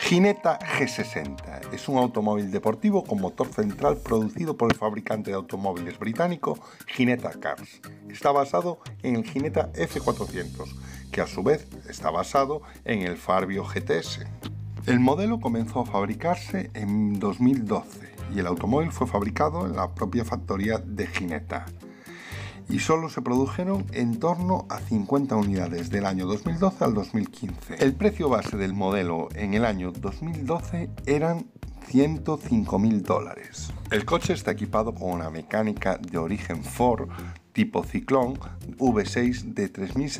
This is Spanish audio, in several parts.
Ginetta G60 es un automóvil deportivo con motor central producido por el fabricante de automóviles británico Ginetta Cars. Está basado en el Ginetta F400, que a su vez está basado en el Fabio GTS. El modelo comenzó a fabricarse en 2012 y el automóvil fue fabricado en la propia factoría de Ginetta. Y solo se produjeron en torno a 50 unidades del año 2012 al 2015. El precio base del modelo en el año 2012 eran $105.000. El coche está equipado con una mecánica de origen Ford tipo Ciclón V6 de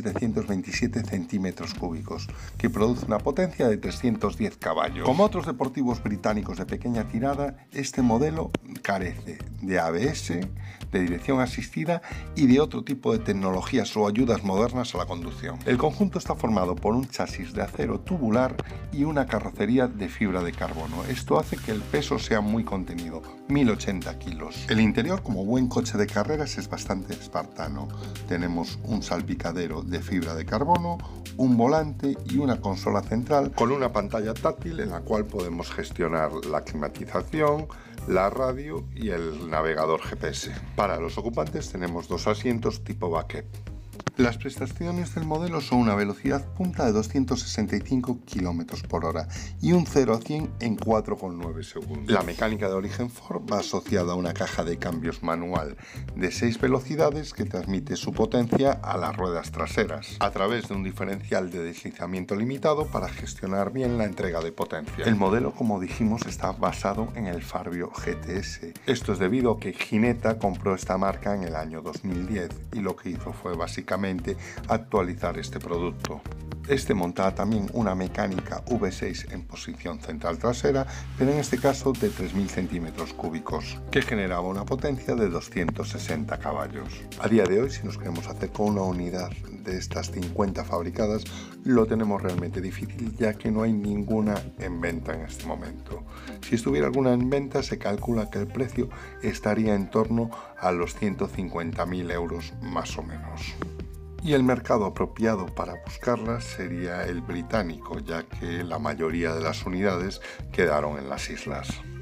3.727 centímetros cúbicos, que produce una potencia de 310 caballos. Como otros deportivos británicos de pequeña tirada, este modelo carece de ABS, de dirección asistida y de otro tipo de tecnologías o ayudas modernas a la conducción. El conjunto está formado por un chasis de acero tubular y una carrocería de fibra de carbono. Esto hace que el peso sea muy contenido, 1.080 kilos. El interior, como buen coche de carreras, es bastante espartano. Tenemos un salpicadero de fibra de carbono, un volante y una consola central con una pantalla táctil en la cual podemos gestionar la climatización, la radio y el navegador GPS. Para los ocupantes tenemos dos asientos tipo bucket. Las prestaciones del modelo son una velocidad punta de 265 km por hora y un 0 a 100 en 4,9 segundos. La mecánica de origen Ford va asociada a una caja de cambios manual de 6 velocidades que transmite su potencia a las ruedas traseras a través de un diferencial de deslizamiento limitado para gestionar bien la entrega de potencia. El modelo, como dijimos, está basado en el Fabio GTS. Esto es debido a que Ginetta compró esta marca en el año 2010 y lo que hizo fue básicamente actualizar este producto. Este montaba también una mecánica V6 en posición central trasera, pero en este caso de 3.000 centímetros cúbicos, que generaba una potencia de 260 caballos. A día de hoy, si nos queremos hacer con una unidad de estas 50 fabricadas, lo tenemos realmente difícil, ya que no hay ninguna en venta en este momento. Si estuviera alguna en venta, se calcula que el precio estaría en torno a los 150.000 euros más o menos. Y el mercado apropiado para buscarlas sería el británico, ya que la mayoría de las unidades quedaron en las islas.